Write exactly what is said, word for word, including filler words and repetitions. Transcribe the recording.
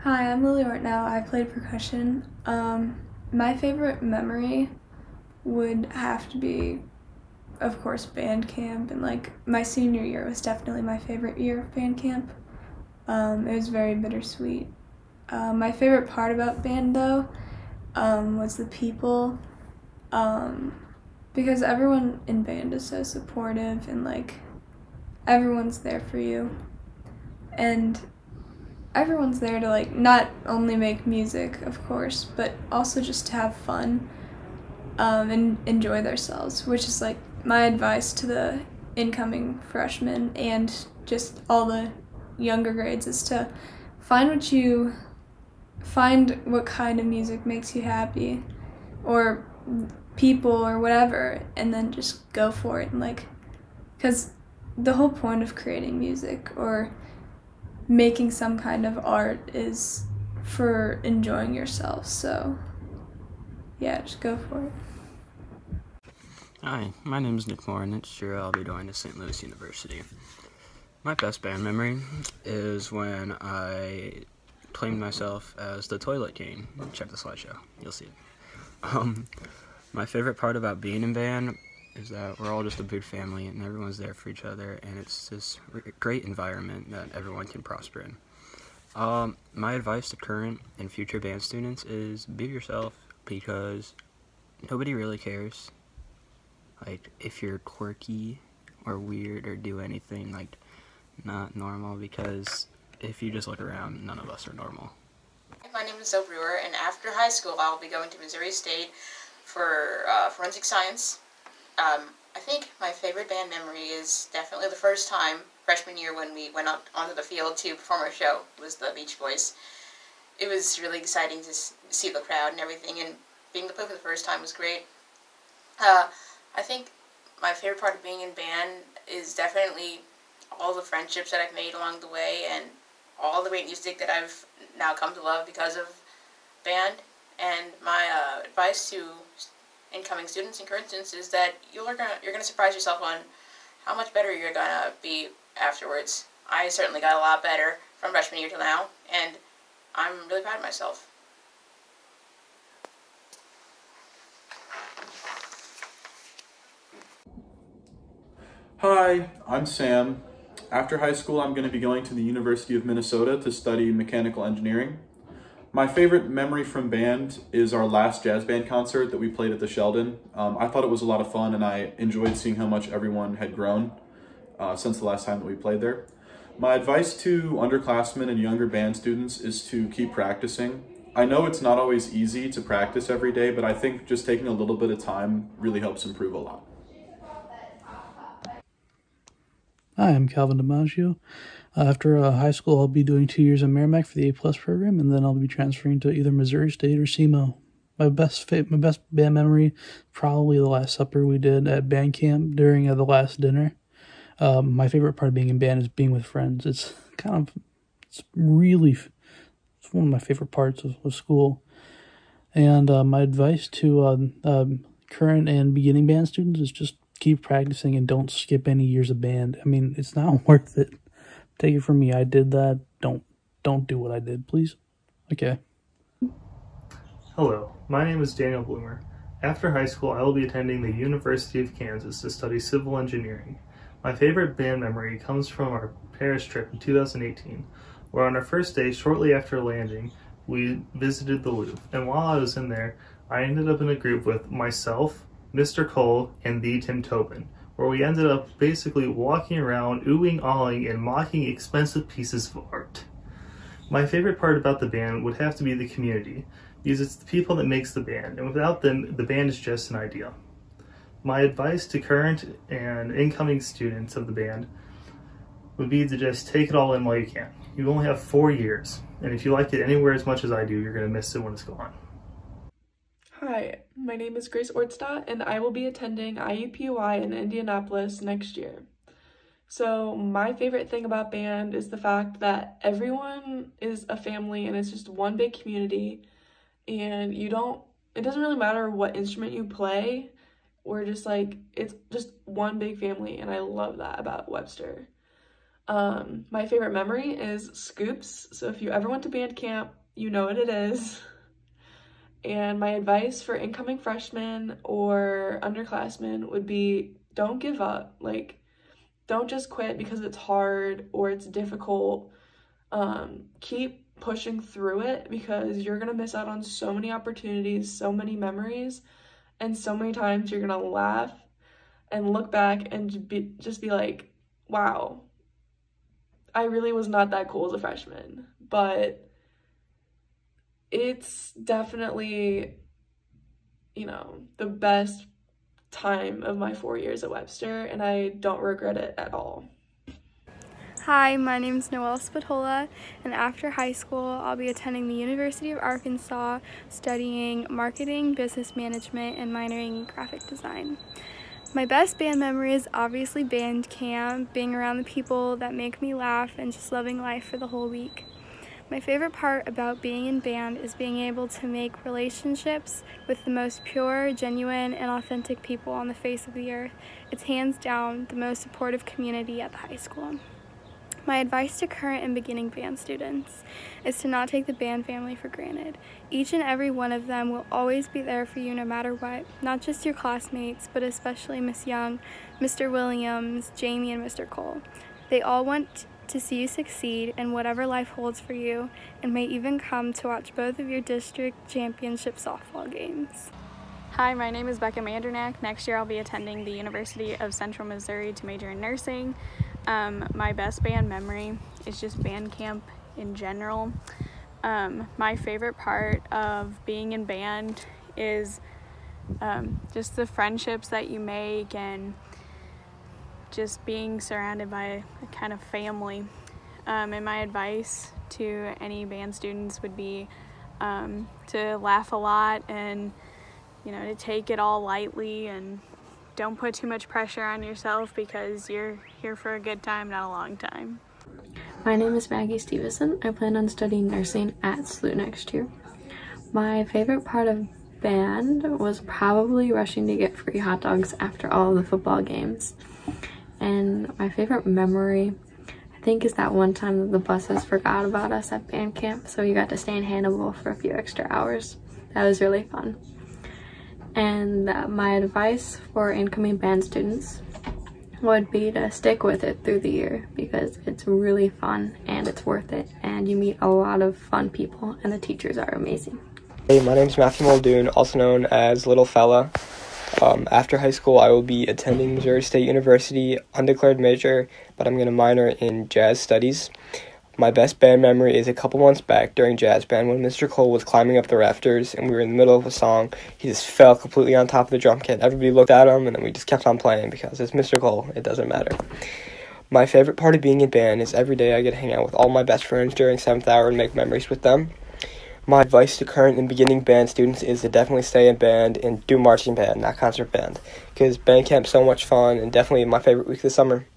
Hi, I'm Lily Ortnow. I played percussion. Um, my favorite memory would have to be, of course, band camp, and like my senior year was definitely my favorite year of band camp. Um, it was very bittersweet. Uh, my favorite part about band, though, um, was the people, um, because everyone in band is so supportive and like everyone's there for you, and everyone's there to like not only make music, of course, but also just to have fun um, and enjoy themselves, which is like my advice to the incoming freshmen and just all the younger grades is to find what you find what kind of music makes you happy or people or whatever, and then just go for it. And like, because the whole point of creating music or making some kind of art is for enjoying yourself, so yeah, just go for it. Hi, my name is Nick Moore, and next year I'll be going to Saint Louis University. My best band memory is when I claimed myself as the Toilet King. Check the slideshow, you'll see it. Um, my favorite part about being in band is that we're all just a big family and everyone's there for each other, and it's this great environment that everyone can prosper in. Um, my advice to current and future band students is be yourself, because nobody really cares like if you're quirky or weird or do anything like not normal, because if you just look around, none of us are normal. My name is Zoe Brewer, and after high school I'll be going to Missouri State for uh, forensic science. Um, I think my favorite band memory is definitely the first time, freshman year, when we went out onto the field to perform our show. It was the Beach Boys. It was really exciting to see the crowd and everything, and being the play for the first time was great. Uh, I think my favorite part of being in band is definitely all the friendships that I've made along the way and all the great music that I've now come to love because of band. And my uh, advice to incoming students and current students is that you're gonna you're gonna surprise yourself on how much better you're gonna be afterwards. I certainly got a lot better from freshman year till now, and I'm really proud of myself. Hi, I'm Sam. After high school, I'm going to be going to the University of Minnesota to study mechanical engineering. My favorite memory from band is our last jazz band concert that we played at the Sheldon. Um, I thought it was a lot of fun, and I enjoyed seeing how much everyone had grown uh, since the last time that we played there. My advice to underclassmen and younger band students is to keep practicing. I know it's not always easy to practice every day, but I think just taking a little bit of time really helps improve a lot. Hi, I'm Calvin DiMaggio. Uh, after uh, high school, I'll be doing two years at Merrimack for the A plus program, and then I'll be transferring to either Missouri State or S E M O. My best fa- my best band memory, probably the last supper we did at band camp during uh, the last dinner. Um, my favorite part of being in band is being with friends. It's kind of, it's really, it's one of my favorite parts of, of school. And uh, my advice to uh, uh, current and beginning band students is just keep practicing and don't skip any years of band. I mean, it's not worth it. Take it from me. I did that. Don't don't do what I did, please. Okay. Hello, my name is Daniel Bloomer. After high school, I will be attending the University of Kansas to study civil engineering. My favorite band memory comes from our Paris trip in two thousand eighteen, where on our first day, shortly after landing, we visited the Louvre. And while I was in there, I ended up in a group with myself, Mister Cole, and the Tim Tobin, where we ended up basically walking around, oohing, awing, and mocking expensive pieces of art. My favorite part about the band would have to be the community, because it's the people that makes the band, and without them, the band is just an idea. My advice to current and incoming students of the band would be to just take it all in while you can. You only have four years, and if you like it anywhere as much as I do, you're going to miss it when it's gone. Hi, my name is Grace Ortstadt, and I will be attending I U P U I in Indianapolis next year. So my favorite thing about band is the fact that everyone is a family and it's just one big community, and you don't, it doesn't really matter what instrument you play. We're just like, it's just one big family, and I love that about Webster. Um, my favorite memory is scoops. So if you ever went to band camp, you know what it is. And my advice for incoming freshmen or underclassmen would be don't give up. Like, don't just quit because it's hard or it's difficult. Um, keep pushing through it because you're going to miss out on so many opportunities, so many memories, and so many times you're going to laugh and look back and be, just be like, wow, I really was not that cool as a freshman. But it's definitely, you know, the best time of my four years at Webster, and I don't regret it at all. Hi, my name is Noelle Spatola, and after high school, I'll be attending the University of Arkansas, studying marketing, business management, and minoring in graphic design. My best band memory is obviously band camp, being around the people that make me laugh, and just loving life for the whole week. My favorite part about being in band is being able to make relationships with the most pure, genuine, and authentic people on the face of the earth. It's hands down the most supportive community at the high school. My advice to current and beginning band students is to not take the band family for granted. Each and every one of them will always be there for you no matter what, not just your classmates, but especially Miss Young, Mister Williams, Jamie, and Mister Cole. They all want to see you succeed in whatever life holds for you, and may even come to watch both of your district championship softball games. Hi, my name is Becca Mandernack. Next year I'll be attending the University of Central Missouri to major in nursing. Um, my best band memory is just band camp in general. Um, my favorite part of being in band is um, just the friendships that you make and just being surrounded by a kind of family. Um, and my advice to any band students would be um, to laugh a lot and, you know, to take it all lightly and don't put too much pressure on yourself because you're here for a good time, not a long time. My name is Maggie Stevenson. I plan on studying nursing at S L U next year. My favorite part of band was probably rushing to get free hot dogs after all of the football games. And my favorite memory, I think, is that one time that the buses forgot about us at band camp, so we got to stay in Hannibal for a few extra hours. That was really fun. And uh, my advice for incoming band students would be to stick with it through the year because it's really fun and it's worth it, and you meet a lot of fun people and the teachers are amazing. Hey, my name is Matthew Muldoon, also known as Little Fella. Um, after high school, I will be attending Missouri State University, undeclared major, but I'm going to minor in jazz studies. My best band memory is a couple months back during jazz band when Mister Cole was climbing up the rafters and we were in the middle of a song. He just fell completely on top of the drum kit. Everybody looked at him and then we just kept on playing because it's Mister Cole. It doesn't matter. My favorite part of being in band is every day I get to hang out with all my best friends during seventh hour and make memories with them. My advice to current and beginning band students is to definitely stay in band and do marching band, not concert band, because band camp's so much fun and definitely my favorite week of the summer.